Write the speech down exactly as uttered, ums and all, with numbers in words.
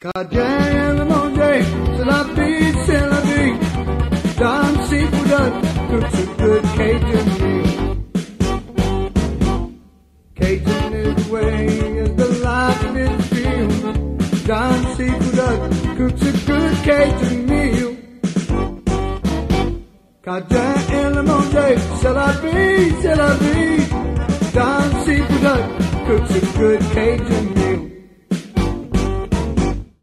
Cajun le manger, c'est la vie, c'est la vie. Don Seafood Hut cooks a good Cajun meal. Cajun is the way, is the life it is feel. Don Seafood Hut cooks a good Cajun meal. Cajun le manger, c'est la vie, c'est la vie. Don Seafood Hut cooks a good Cajun meal.